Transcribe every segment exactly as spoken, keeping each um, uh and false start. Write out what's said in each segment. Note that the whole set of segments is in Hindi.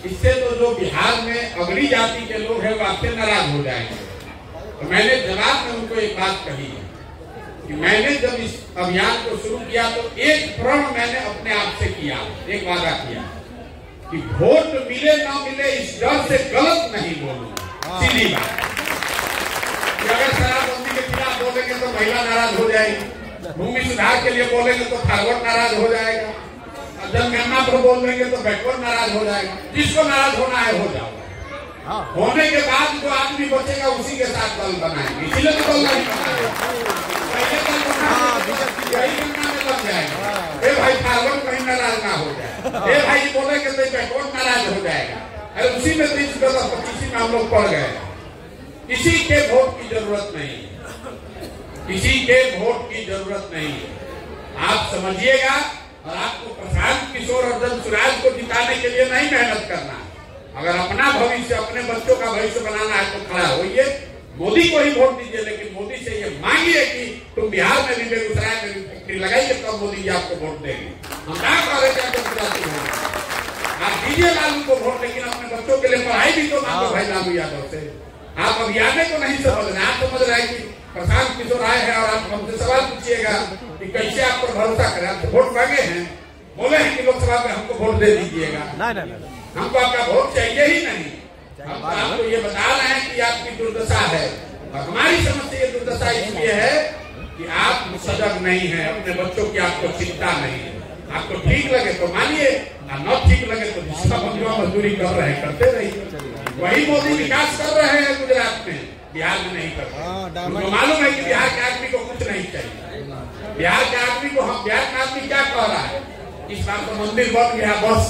इससे तो जो बिहार में अगली जाति के लोग हैं वो आपसे नाराज हो जाएंगे। तो मैंने जवाब में उनको एक बात कही है कि मैंने जब इस अभियान को शुरू किया तो एक प्रण मैंने अपने आप से किया, एक वादा किया कि वोट मिले ना मिले इस डर से गलत नहीं बोलूंगा। सीधी बात, अगर शराबबंदी के खिलाफ बोलेंगे तो महिला नाराज हो जाएगी, भूमि सुधार के लिए बोलेंगे तो फॉरवर्ड नाराज हो जाएगा, जनगणना पर बोल देंगे तो बैकवर्ड नाराज हो जाएगा। जिसको नाराज होना है हो जाओ। हाँ। होने के बाद जो आदमी बचेगा उसी के साथ दल बनाएंगे, इसीलिए तो दल नहीं बनाएगा। पहले दल बनाना में लग जाएगा, ए भाई फॉरवर्ड कहीं नाराज ना हो जाए, ए भाई बोलेंगे तो बैकवर्ड नाराज हो जाएगा। अरे उसी में तो इस गलत पच्चीसी में हम लोग पड़ गए। किसी के वोट की जरूरत नहीं, किसी के वोट की जरूरत नहीं है। आप समझिएगा, और आपको प्रशांत किशोर और जनसुराज को जिताने के लिए नहीं मेहनत करना। अगर अपना भविष्य, अपने बच्चों का भविष्य बनाना है तो खड़ा होइए, मोदी को ही वोट दीजिए, लेकिन मोदी से ये मांगिए कि तुम बिहार में भी, बेगूसराय में भी फैक्ट्री लगाइए, तब मोदी जी आपको वोट देंगे। हम क्या कह रहे थे, आप दीजिए लालू को वोट, लेकिन अपने बच्चों के लिए पढ़ाई भी तो मांगो भाई लालू यादव से। आप अभियान को नहीं समझ रहे, आप समझ रहे कि प्रशांत किशोर आए हैं और आप हमसे सवाल पूछिएगा कि कैसे आप पर भरोसा करें। आप वोट मांगे हैं, बोले हैं कि लोकसभा में हमको वोट दे दीजिएगा, नहीं नहीं हमको आपका वोट चाहिए ही नहीं। हम तो आपको ये बता रहे हैं कि आपकी दुर्दशा है, और हमारी समझ से ये दुर्दशा इसलिए है कि आप सजग नहीं है, अपने बच्चों की आपको चिंता नहीं है। आपको ठीक लगे तो मानिए, न ठीक लगे तो जिसका मंजूर मजदूरी कर रहे हैं करते रहिए। वही मोदी विकास कर रहे हैं गुजरात में, बिहार में नहीं करते। उनको मालूम है कि बिहार के आदमी को कुछ नहीं चाहिए। बिहार के आदमी को, हम बिहार का आदमी क्या कह रहा है, इस बार तो मंदिर बन गया बस,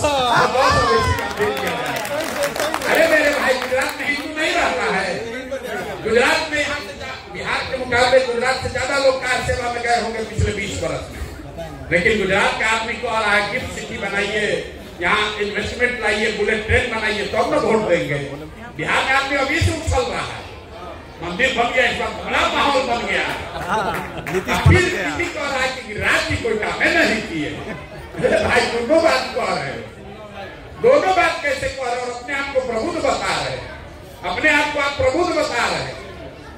अरे मेरे भाई गुजरात में हिंदू नहीं रहता है। गुजरात में हम बिहार के मुकाबले गुजरात से ज्यादा लोग कार सेवा में गए होंगे पिछले बीस वर्ष में, लेकिन गुजरात का आदमी को आ रहा है गिफ्ट सिटी बनाइए, यहाँ इन्वेस्टमेंट लाइए, बुलेट ट्रेन बनाइए, तो हम लोग वोट देंगे। बिहार का आदमी अभी से उछल रहा है, मंदिर बन गया, इस बार बड़ा माहौल बन गया, फिर नीति कह रहा है कि राज्य कोई काम है नहीं किए। भाई दोनों बात कह रहे हो, दोनों बात कैसे कह रहे हो, और अपने आप को प्रबुद्ध बता रहे हैं, अपने आप को आप प्रबुद्ध बता रहे हैं।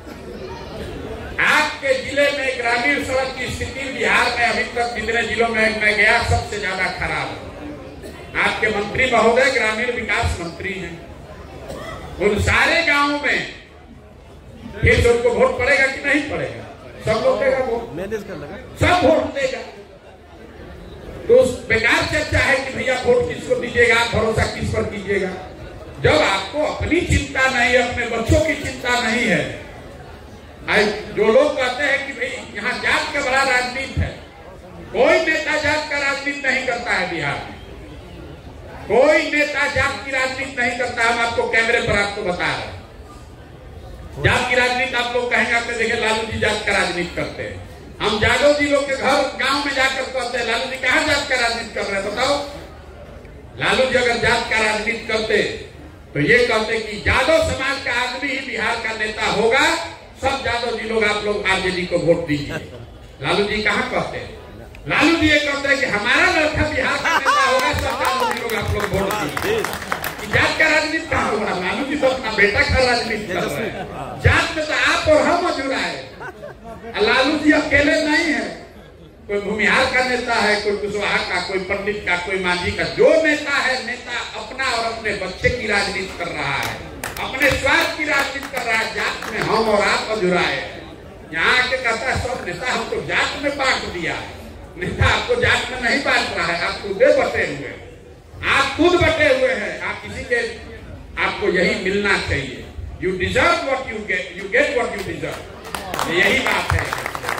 आपके जिले में ग्रामीण सड़क की स्थिति बिहार में अभी तक जितने जिलों में मैं गया सबसे ज्यादा खराब है। आपके मंत्री महोदय ग्रामीण विकास मंत्री हैं, उन सारे गांवों में फिर उनको वोट पड़ेगा कि नहीं पड़ेगा, सब लोग देगा वोट, मैनेज कर लेगा, सब वोट देगा। तो बेकार चर्चा है कि भैया वोट किसको दीजिएगा, आप भरोसा किस पर कीजिएगा, जब आपको अपनी चिंता नहीं है, अपने बच्चों की चिंता नहीं है। जो लोग कहते हैं कि भाई यहाँ जात का बड़ा राजनीति है, कोई नेता जात का राजनीति नहीं करता है बिहार में, कोई नेता जात की राजनीति नहीं करता। हम आपको कैमरे पर आपको बता रहे हैं, जात की राजनीति आप लोग कहेंगे, आपने देखे लालू जी जात का राजनीति करते हैं। हम जादव जी लोग के घर गांव में जाकर कहते हैं लालू जी कहाँ जात का राजनीति कर रहे हैं, बताओ। लालू जी अगर जात का राजनीति करते तो ये कहते कि यादव समाज का आदमी ही बिहार का नेता होगा, सब यादव जी लोग आप लोग आरजेडी को वोट दीजिए। लालू जी कहाँ कहते हैं, लालू जी ये कहते हैं कि हमारा लड़का बिहार का नेता होगा, सब यादव जी लोग आप लोग वोट दीजिए। जात का राजनीति कहाँ हो रहा, लालू जी तो अपना बेटा का राजनीति कर रहे हैं। जात में तो आप और हम जुड़ा है, लालू जी अकेले नहीं है, कोई भूमिहार का नेता है, कोई कुशवाहा का, कोई पंडित का, कोई मांझी का। जो नेता है, नेता अपना और अपने बच्चे की राजनीति कर रहा है, अपने स्वार्थ की राजनीति कर रहा है। जात में हम और आप अधूरा है। यहाँ आके कहता है सब नेता हमको जात में बांट दिया, नेता आपको जात में नहीं बांट रहा है, आप खुद बटे हुए, आप खुद बटे हुए हैं। आप किसी के, आपको यही मिलना चाहिए। You deserve what you get, you get what you deserve, यही बात है।